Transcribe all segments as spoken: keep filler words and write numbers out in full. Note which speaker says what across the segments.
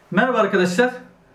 Speaker 1: Merhaba arkadaşlar.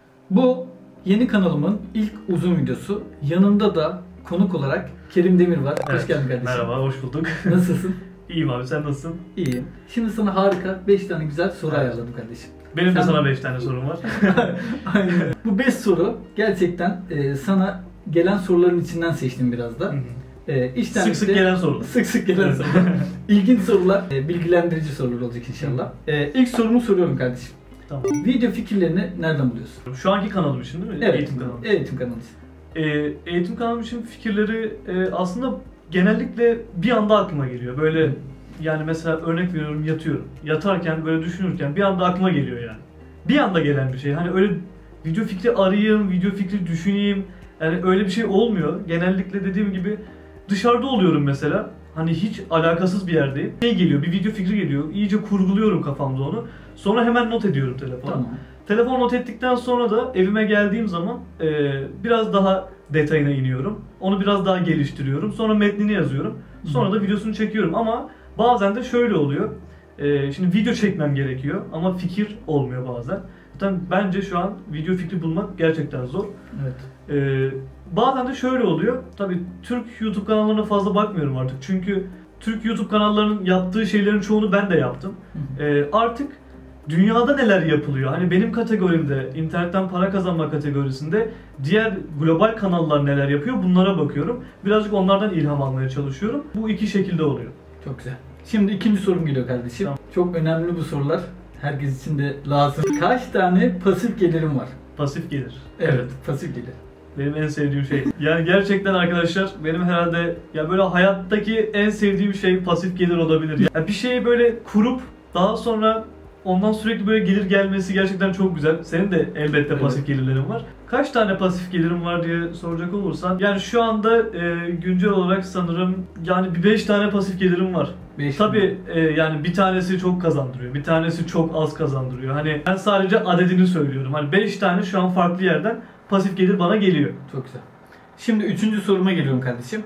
Speaker 1: Bu yeni kanalımın ilk uzun videosu. Yanımda da konuk olarak Kerim Demir var.
Speaker 2: Evet.
Speaker 1: Hoş geldin kardeşim.
Speaker 2: Merhaba, hoş bulduk.
Speaker 1: Nasılsın?
Speaker 2: İyiyim abi, sen nasılsın?
Speaker 1: İyiyim. Şimdi sana harika beş tane güzel soru
Speaker 2: Evet.
Speaker 1: ayarladım kardeşim.
Speaker 2: Benim
Speaker 1: Sen...
Speaker 2: de sana beş tane sorum var.
Speaker 1: Aynen. Bu beş soru gerçekten e, sana gelen soruların içinden seçtim biraz da. E, işten
Speaker 2: sık sık
Speaker 1: işte-
Speaker 2: gelen sorular.
Speaker 1: Sık sık gelen sorular. İlginç sorular, e, bilgilendirici sorular olacak inşallah. E, ilk sorumu soruyorum kardeşim.
Speaker 2: Tamam.
Speaker 1: Video fikirlerini nereden buluyorsun?
Speaker 2: Şu anki kanalım için değil mi?
Speaker 1: Evet,
Speaker 2: Eğitim kanalı.
Speaker 1: Eğitim kanalı.
Speaker 2: Ee, eğitim kanalım için fikirleri e, aslında genellikle bir anda aklıma geliyor. Böyle yani mesela örnek veriyorum, yatıyorum. Yatarken böyle düşünürken bir anda aklıma geliyor yani. Bir anda gelen bir şey. Hani öyle video fikri arayayım, video fikri düşüneyim. Yani öyle bir şey olmuyor. Genellikle dediğim gibi dışarıda oluyorum mesela. Hani hiç alakasız bir yerdeyim. Şey geliyor, bir video fikri geliyor. İyice kurguluyorum kafamda onu. Sonra hemen not ediyorum telefona.
Speaker 1: Tamam.
Speaker 2: Telefon not ettikten sonra da evime geldiğim zaman e, biraz daha detayına iniyorum. Onu biraz daha geliştiriyorum. Sonra metnini yazıyorum. Sonra da videosunu çekiyorum. Ama bazen de şöyle oluyor. E, şimdi video çekmem gerekiyor ama fikir olmuyor bazen. Zaten bence şu an video fikri bulmak gerçekten zor.
Speaker 1: Evet.
Speaker 2: Ee, bazen de şöyle oluyor. Tabii Türk YouTube kanallarına fazla bakmıyorum artık. Çünkü Türk YouTube kanallarının yaptığı şeylerin çoğunu ben de yaptım. Ee, artık dünyada neler yapılıyor? Hani benim kategorimde, internetten para kazanma kategorisinde diğer global kanallar neler yapıyor? Bunlara bakıyorum. Birazcık onlardan ilham almaya çalışıyorum. Bu iki şekilde oluyor.
Speaker 1: Çok güzel. Şimdi ikinci sorum geliyor kardeşim.
Speaker 2: Tamam.
Speaker 1: Çok önemli bu sorular. Herkes için de lazım. Kaç tane pasif gelirim var?
Speaker 2: Pasif gelir.
Speaker 1: Evet, pasif gelir.
Speaker 2: Benim en sevdiğim şey. Yani gerçekten arkadaşlar benim herhalde ya böyle hayattaki en sevdiğim şey pasif gelir olabilir. Ya bir şeyi böyle kurup daha sonra ondan sürekli böyle gelir gelmesi gerçekten çok güzel. Senin de elbette
Speaker 1: Evet.
Speaker 2: pasif gelirlerin var. Kaç tane pasif gelirim var diye soracak olursan yani şu anda e, güncel olarak sanırım yani bir beş tane pasif gelirim var.
Speaker 1: Beş
Speaker 2: Tabii e, yani bir tanesi çok kazandırıyor, bir tanesi çok az kazandırıyor. Hani ben sadece adedini söylüyorum. Hani beş tane şu an farklı yerden pasif gelir bana geliyor.
Speaker 1: Çok güzel. Şimdi üçüncü soruma geliyorum kardeşim.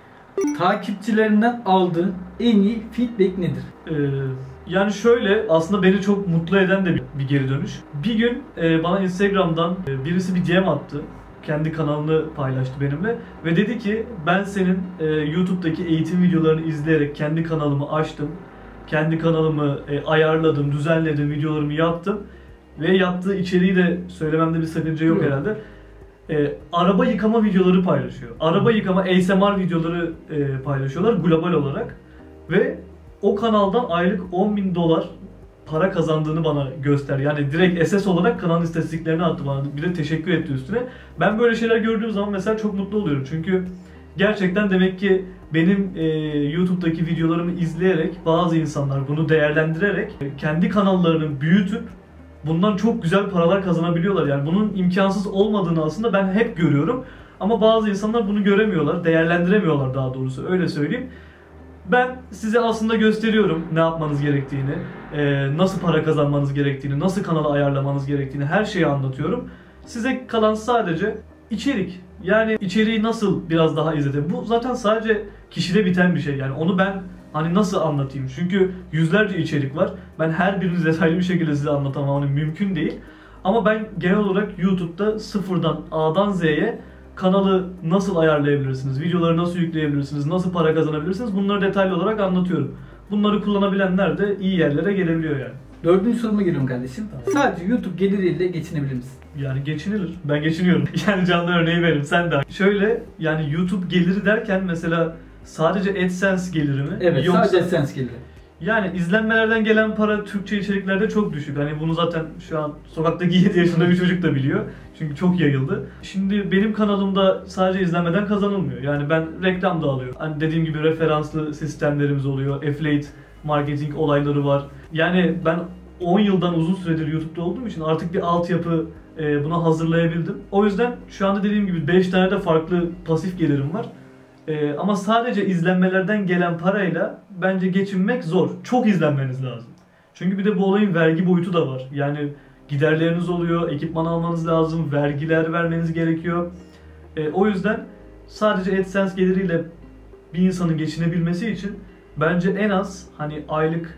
Speaker 1: Takipçilerinden aldığın en iyi feedback nedir?
Speaker 2: Ee, yani şöyle aslında beni çok mutlu eden de bir, bir geri dönüş. Bir gün e, bana Instagram'dan e, birisi bir D M attı. Kendi kanalını paylaştı benimle ve dedi ki ben senin e, YouTube'daki eğitim videolarını izleyerek kendi kanalımı açtım. Kendi kanalımı e, ayarladım, düzenledim, videolarımı yaptım ve yaptığı içeriği de söylememde bir sakınca yok
Speaker 1: Yok.
Speaker 2: herhalde. E, araba yıkama videoları paylaşıyor. Araba yıkama A S M R videoları e, paylaşıyorlar global olarak ve o kanaldan aylık on bin dolar para kazandığını bana göster. Yani direkt S S olarak kanalın istatistiklerini attı bana. Bir de teşekkür etti üstüne. Ben böyle şeyler gördüğüm zaman mesela çok mutlu oluyorum. Çünkü gerçekten demek ki benim e, YouTube'daki videolarımı izleyerek bazı insanlar bunu değerlendirerek e, kendi kanallarını büyütüp bundan çok güzel paralar kazanabiliyorlar. Yani bunun imkansız olmadığını aslında ben hep görüyorum. Ama bazı insanlar bunu göremiyorlar, değerlendiremiyorlar daha doğrusu. Öyle söyleyeyim. Ben size aslında gösteriyorum ne yapmanız gerektiğini, nasıl para kazanmanız gerektiğini, nasıl kanalı ayarlamanız gerektiğini, her şeyi anlatıyorum. Size kalan sadece içerik. Yani içeriği nasıl biraz daha izledim. Bu zaten sadece kişide biten bir şey. Yani onu ben hani nasıl anlatayım? Çünkü yüzlerce içerik var. Ben her birini detaylı bir şekilde size anlatamam. Hani mümkün değil. Ama ben genel olarak YouTube'da sıfırdan A'dan Z'ye kanalı nasıl ayarlayabilirsiniz, videoları nasıl yükleyebilirsiniz, nasıl para kazanabilirsiniz bunları detaylı olarak anlatıyorum. Bunları kullanabilenler de iyi yerlere gelebiliyor yani.
Speaker 1: Dördüncü soruma geliyorum kardeşim. Sadece YouTube geliriyle geçinebilir misin?
Speaker 2: Yani geçinilir. Ben geçiniyorum. Yani canlı örneği veririm. Sen de. Şöyle yani YouTube geliri derken mesela sadece AdSense geliri mi?
Speaker 1: Evet,
Speaker 2: Yoksa...
Speaker 1: sadece AdSense geliri.
Speaker 2: Yani izlenmelerden gelen para Türkçe içeriklerde çok düşük. Hani bunu zaten şu an sokaktaki yedi yaşında bir çocuk da biliyor. Çünkü çok yayıldı. Şimdi benim kanalımda sadece izlenmeden kazanılmıyor. Yani ben reklam da alıyorum. Hani dediğim gibi referanslı sistemlerimiz oluyor. Affiliate marketing olayları var. Yani ben on yıldan uzun süredir YouTube'da olduğum için artık bir altyapı e, buna hazırlayabildim. O yüzden şu anda dediğim gibi beş tane de farklı pasif gelirim var. Ee, ama sadece izlenmelerden gelen parayla bence geçinmek zor. Çok izlenmeniz lazım. Çünkü bir de bu olayın vergi boyutu da var. Yani giderleriniz oluyor, ekipman almanız lazım, vergiler vermeniz gerekiyor. Ee, o yüzden sadece AdSense geliriyle bir insanın geçinebilmesi için bence en az hani aylık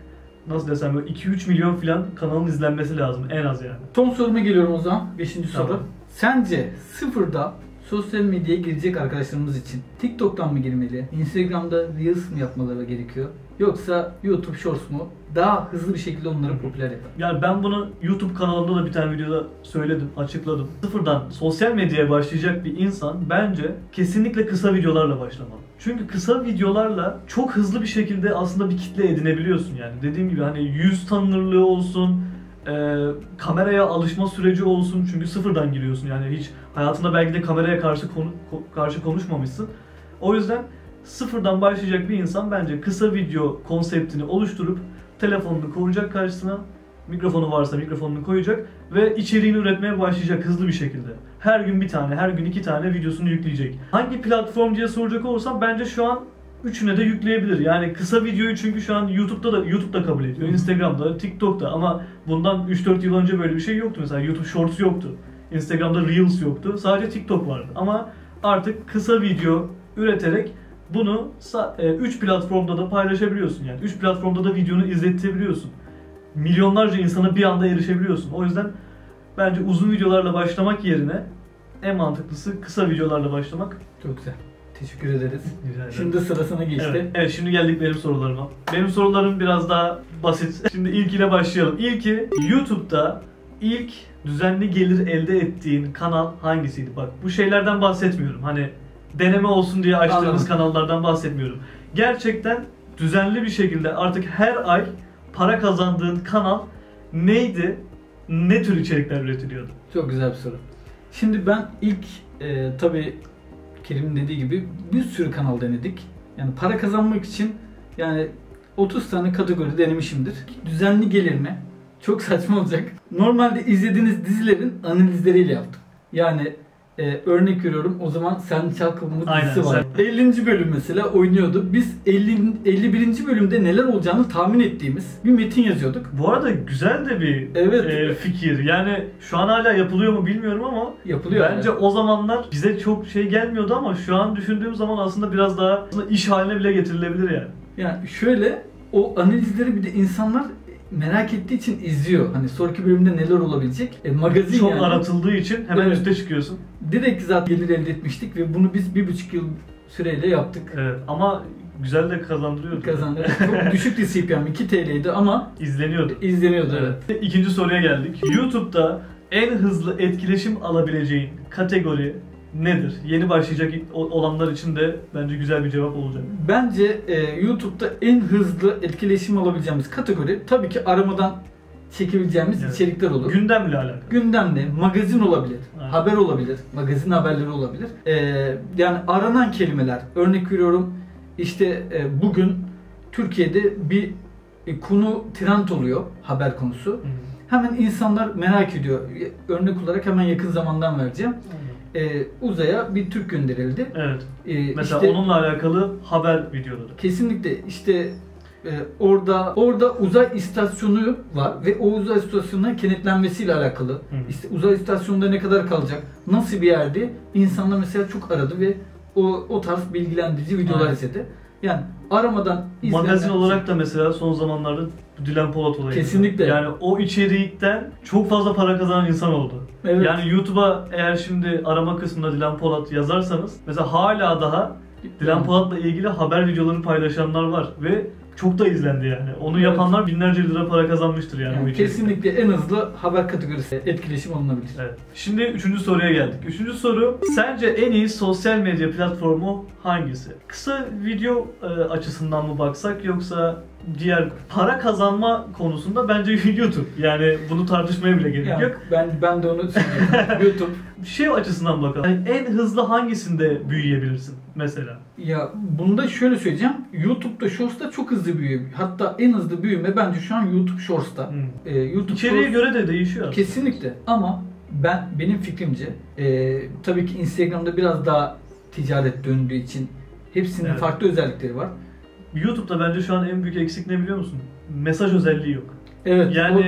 Speaker 2: nasıl desem böyle iki üç milyon falan kanalın izlenmesi lazım en az yani.
Speaker 1: Son soruma geliyorum o zaman. Beşinci soru.
Speaker 2: Tamam.
Speaker 1: Sence sıfırda sosyal medyaya girecek arkadaşlarımız için TikTok'tan mı girmeli? Instagram'da Reels mi yapmaları gerekiyor? Yoksa YouTube Shorts mu? Daha hızlı bir şekilde onları popüler yapar.
Speaker 2: Yani ben bunu YouTube kanalımda da bir tane videoda söyledim, açıkladım. Sıfırdan sosyal medyaya başlayacak bir insan bence kesinlikle kısa videolarla başlamalı. Çünkü kısa videolarla çok hızlı bir şekilde aslında bir kitle edinebiliyorsun yani. Dediğim gibi hani yüz tanınırlığı olsun, e, kameraya alışma süreci olsun. Çünkü sıfırdan giriyorsun yani hiç hayatında belki de kameraya karşı konu, karşı konuşmamışsın. O yüzden sıfırdan başlayacak bir insan bence kısa video konseptini oluşturup telefonunu koyacak karşısına, mikrofonu varsa mikrofonunu koyacak ve içeriğini üretmeye başlayacak hızlı bir şekilde. Her gün bir tane, her gün iki tane videosunu yükleyecek. Hangi platform diye soracak olursam bence şu an üçüne de yükleyebilir. Yani kısa videoyu çünkü şu an YouTube'da da YouTube'da kabul ediyor, Instagram'da, TikTok'ta ama bundan üç dört yıl önce böyle bir şey yoktu. Mesela YouTube Shorts yoktu. Instagram'da Reels yoktu. Sadece TikTok vardı. Ama artık kısa video üreterek bunu üç platformda da paylaşabiliyorsun yani. üç platformda da videonu izletebiliyorsun. Milyonlarca insana bir anda erişebiliyorsun. O yüzden bence uzun videolarla başlamak yerine en mantıklısı kısa videolarla başlamak.
Speaker 1: Çok güzel. Teşekkür ederiz.
Speaker 2: Güzel.
Speaker 1: Şimdi sırasına geçti.
Speaker 2: Evet. evet, şimdi geldik benim sorularıma. Benim sorularım biraz daha basit. Şimdi ilkiyle başlayalım. İlki, YouTube'da ilk düzenli gelir elde ettiğin kanal hangisiydi? Bak bu şeylerden bahsetmiyorum. Hani deneme olsun diye açtığımız Anladım. kanallardan bahsetmiyorum. Gerçekten düzenli bir şekilde artık her ay para kazandığın kanal neydi? Ne tür içerikler üretiliyordu?
Speaker 1: Çok güzel bir soru. Şimdi ben ilk e, tabii Kerim'in dediği gibi bir sürü kanal denedik. Yani para kazanmak için yani otuz tane kategori denemişimdir. Düzenli gelir mi? Çok saçma olacak. Normalde izlediğiniz dizilerin analizleriyle yaptım. Yani Ee, örnek veriyorum, o zaman Sen Çal Kapımı dizisi var. Sen... ellinci bölüm mesela oynuyordu. Biz elli, elli birinci bölümde neler olacağını tahmin ettiğimiz bir metin yazıyorduk.
Speaker 2: Bu arada güzel de bir evet. e, fikir. Yani şu an hala yapılıyor mu bilmiyorum ama
Speaker 1: yapılıyor.
Speaker 2: Bence yani. O zamanlar bize çok şey gelmiyordu ama şu an düşündüğüm zaman aslında biraz daha aslında iş haline bile getirilebilir yani.
Speaker 1: Yani şöyle, o analizleri bir de insanlar merak ettiği için izliyor. Hani sonraki bölümde neler olabilecek? E, magazin
Speaker 2: çok
Speaker 1: yani.
Speaker 2: aratıldığı için hemen
Speaker 1: evet.
Speaker 2: üste çıkıyorsun.
Speaker 1: Direkt zaten gelir elde etmiştik ve bunu biz bir buçuk yıl süreyle yaptık.
Speaker 2: Evet ama güzel de kazandırıyordu.
Speaker 1: Kazandırıyordu. Çok düşüktü C P M, iki T L'ydi ama
Speaker 2: izleniyordu.
Speaker 1: İzleniyordu evet.
Speaker 2: evet. İkinci soruya geldik. YouTube'da en hızlı etkileşim alabileceğin kategori nedir? Yeni başlayacak olanlar için de bence güzel bir cevap olacak.
Speaker 1: Bence e, YouTube'da en hızlı etkileşim alabileceğimiz kategori tabii ki aramadan çekebileceğimiz evet. içerikler olur.
Speaker 2: Gündemle alakalı.
Speaker 1: Gündemle, magazin olabilir,
Speaker 2: Aynen.
Speaker 1: haber olabilir, magazin haberleri olabilir. E, yani aranan kelimeler, örnek veriyorum işte e, bugün Türkiye'de bir e, konu trend oluyor, haber konusu. Hı hı. Hemen insanlar merak ediyor. Örnek olarak hemen yakın zamandan vereceğim. Hı hı. Ee, uzaya bir Türk gönderildi.
Speaker 2: Evet.
Speaker 1: Ee,
Speaker 2: Mesela
Speaker 1: işte,
Speaker 2: onunla alakalı haber videoları.
Speaker 1: Kesinlikle işte e, orada orada uzay istasyonu var ve o uzay istasyonuna kenetlenmesiyle alakalı. Hı. İşte uzay istasyonunda ne kadar kalacak, nasıl bir yerde insanlar mesela çok aradı ve o o tarz bilgilendirici videolar izledi. Yani aramadan
Speaker 2: magazin olarak da mesela son zamanlarda Dilan Polat olayı.
Speaker 1: Kesinlikle.
Speaker 2: Yani o içerikten çok fazla para kazanan insan oldu.
Speaker 1: Evet.
Speaker 2: Yani YouTube'a eğer şimdi arama kısmında Dilan Polat yazarsanız mesela hala daha Dilan Polat'la ilgili haber videoları paylaşanlar var ve çok da izlendi yani. Onu evet. yapanlar binlerce lira para kazanmıştır yani, yani bu
Speaker 1: kesinlikle en hızlı haber kategorisi etkileşim alınabilir.
Speaker 2: Evet. Şimdi üçüncü soruya geldik. Üçüncü soru, sence en iyi sosyal medya platformu hangisi? Kısa video e, açısından mı baksak yoksa diğer para kazanma konusunda bence YouTube. Yani bunu tartışmaya bile gerek yani yok.
Speaker 1: Ben ben de onu söylüyorum. YouTube.
Speaker 2: Şey açısından bakalım. Yani en hızlı hangisinde büyüyebilirsin mesela?
Speaker 1: Ya bunda şöyle söyleyeceğim. YouTube'da Shorts'ta çok hızlı büyüyor. Hatta en hızlı büyüme bence şu an YouTube Shorts'ta. Hmm. Ee, YouTube
Speaker 2: İçeriğe
Speaker 1: Shorts,
Speaker 2: göre de değişiyor.
Speaker 1: Kesinlikle. Ama ben benim fikrimce e, tabii ki Instagram'da biraz daha ticaret döndüğü için hepsinin evet. farklı özellikleri var.
Speaker 2: YouTube'da bence şu an en büyük eksik ne biliyor musun? Mesaj özelliği yok.
Speaker 1: Evet.
Speaker 2: Yani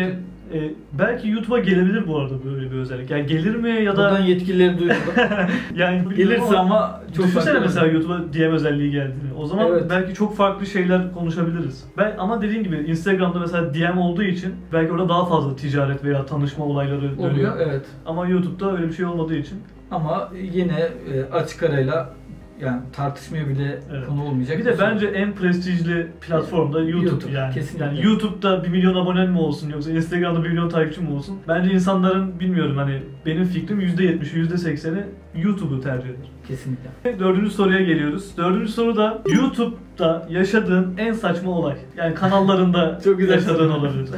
Speaker 2: E, belki YouTube'a gelebilir bu arada böyle bir özellik. Yani gelir mi ya da...
Speaker 1: Buradan yetkilileri duyurdu.
Speaker 2: yani
Speaker 1: Gelirse ama çok
Speaker 2: düşünsene
Speaker 1: farklı.
Speaker 2: mesela YouTube'a D M özelliği geldiğini. O zaman
Speaker 1: Evet.
Speaker 2: belki çok farklı şeyler konuşabiliriz. Ben ama dediğim gibi Instagram'da mesela D M olduğu için belki orada daha fazla ticaret veya tanışma olayları dönüyor.
Speaker 1: Oluyor, evet.
Speaker 2: Ama YouTube'da öyle bir şey olmadığı için.
Speaker 1: Ama yine e, açık arayla yani tartışmaya bile
Speaker 2: Evet.
Speaker 1: konu olmayacak.
Speaker 2: Bir de bence en prestijli platform da YouTube,
Speaker 1: YouTube,
Speaker 2: yani.
Speaker 1: kesinlikle.
Speaker 2: Yani YouTube'da bir milyon abonen mi olsun yoksa Instagram'da bir milyon takipçi mi olsun? Bence insanların bilmiyorum hani benim fikrim yüzde yetmişi yüzde sekseni YouTube'u tercih eder.
Speaker 1: Kesinlikle.
Speaker 2: Dördüncü soruya geliyoruz. Dördüncü soru da YouTube'da yaşadığın en saçma olay. Yani kanallarında
Speaker 1: Çok güzel
Speaker 2: yaşadığın
Speaker 1: soru.
Speaker 2: olabilir.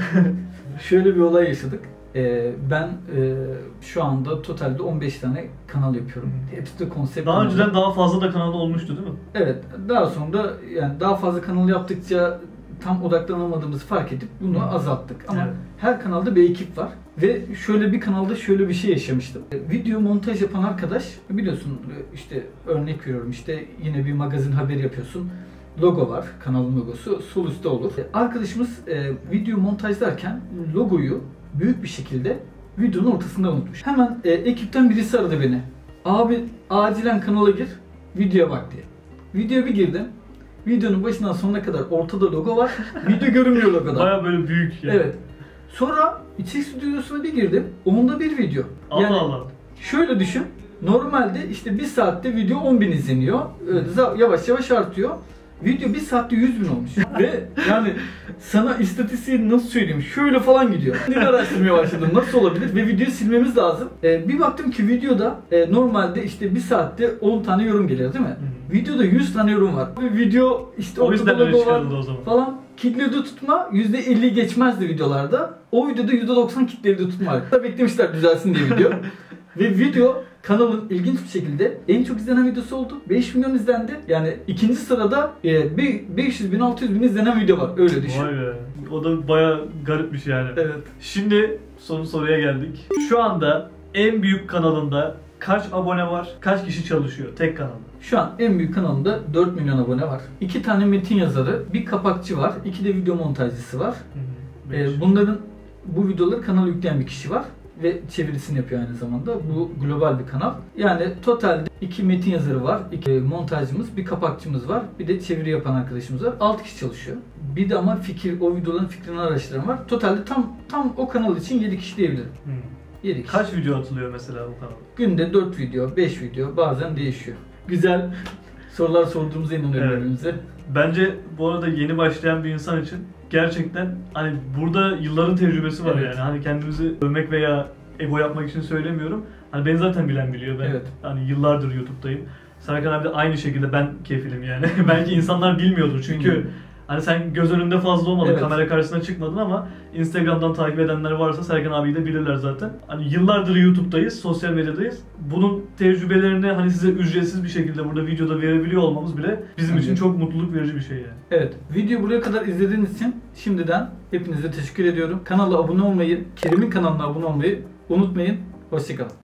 Speaker 1: Şöyle bir olay yaşadık. Ee, ben e, şu anda totalde on beş tane kanal yapıyorum. Hepsi de konsept
Speaker 2: Daha
Speaker 1: kanalı.
Speaker 2: önceden daha fazla da kanalda olmuştu değil mi?
Speaker 1: Evet. Daha sonra yani daha fazla kanal yaptıkça tam odaklanamadığımızı fark edip bunu
Speaker 2: Hı.
Speaker 1: azalttık. Ama
Speaker 2: Evet.
Speaker 1: her kanalda bir ekip var. Ve şöyle bir kanalda şöyle bir şey yaşamıştım. Video montaj yapan arkadaş biliyorsun işte örnek veriyorum işte yine bir magazin haberi yapıyorsun. Logo var. Kanalın logosu. Sol üstte olur. Arkadaşımız e, video montajlarken logoyu büyük bir şekilde videonun ortasında unutmuş. Hemen e, ekipten birisi aradı beni. Abi acilen kanala gir, videoya bak diye. Videoya bir girdim. Videonun başından sonuna kadar ortada logo var. Video görünmüyor logodan.
Speaker 2: Baya böyle büyük yani.
Speaker 1: Evet. Sonra içerik stüdyosuna bir girdim. Onda bir video.
Speaker 2: Allah
Speaker 1: Yani
Speaker 2: Allah.
Speaker 1: şöyle düşün. Normalde işte bir saatte video on bin izleniyor. Öyle yavaş yavaş artıyor. Video bir saatte yüz bin olmuş. Ve yani sana istatistiği nasıl söyleyeyim? Şöyle falan gidiyor. Ben araştırmaya başladım. Nasıl olabilir? Ve videoyu silmemiz lazım. Ee, bir baktım ki videoda e, normalde işte bir saatte on tane yorum geliyor değil mi?
Speaker 2: Hı.
Speaker 1: Videoda yüz tane yorum var. Ve video işte
Speaker 2: O yüzden
Speaker 1: ortada
Speaker 2: öyle
Speaker 1: logo var
Speaker 2: çıkarıldı o zaman.
Speaker 1: falan. Kitlede tutma yüzde elli geçmezdi videolarda. O videoda yüzde doksan kitlede tutma var. Beklemişler düzelsin diye video. Ve video kanalın ilginç bir şekilde en çok izlenen videosu oldu. beş milyon izlendi. Yani ikinci sırada e, beş yüz bin altı yüz bin izlenen video var. Öyle düşün.
Speaker 2: Vay be. O da baya garipmiş yani.
Speaker 1: Evet.
Speaker 2: Şimdi son soruya geldik. Şu anda en büyük kanalında kaç abone var? Kaç kişi çalışıyor tek kanalda?
Speaker 1: Şu an en büyük kanalında dört milyon abone var. iki tane metin yazarı, bir kapakçı var, iki de video montajcısı var.
Speaker 2: Hı hı.
Speaker 1: E, bunların bu videoları kanala yükleyen bir kişi var. Ve çevirisini yapıyor aynı zamanda. Bu global bir kanal. Yani totalde iki metin yazarı var, iki montajcımız, bir kapakçımız var, bir de çeviri yapan arkadaşımız var. altı kişi çalışıyor. Bir de ama fikir, o videoların fikrini araştıran var. Totalde tam tam o kanal için yedi kişi diyebilirim.
Speaker 2: Hı.
Speaker 1: yedi kişi.
Speaker 2: Kaç video atılıyor mesela bu kanalda?
Speaker 1: Günde dört video, beş video, bazen değişiyor. Güzel sorular sorduğumuza inanıyorum
Speaker 2: Evet.
Speaker 1: önümüze.
Speaker 2: Bence bu arada yeni başlayan bir insan için gerçekten hani burada yılların tecrübesi var
Speaker 1: Evet.
Speaker 2: yani. Hani kendimizi övmek veya ego yapmak için söylemiyorum. Hani beni zaten bilen biliyor. Ben
Speaker 1: Evet.
Speaker 2: hani yıllardır YouTube'dayım. Serkan abi de aynı şekilde ben kefilim yani. Belki insanlar bilmiyordur çünkü
Speaker 1: Hı.
Speaker 2: hani sen göz önünde fazla olmadın,
Speaker 1: Evet.
Speaker 2: kamera karşısına çıkmadın ama Instagram'dan takip edenler varsa Serkan abiyi de bilirler zaten. Hani yıllardır YouTube'dayız, sosyal medyadayız. Bunun tecrübelerini hani size ücretsiz bir şekilde burada videoda verebiliyor olmamız bile bizim
Speaker 1: Evet.
Speaker 2: için çok mutluluk verici bir şey yani.
Speaker 1: Evet, videoyu buraya kadar izlediğiniz için şimdiden hepinize teşekkür ediyorum. Kanala abone olmayı, Kerim'in kanalına abone olmayı unutmayın. Hoşçakalın.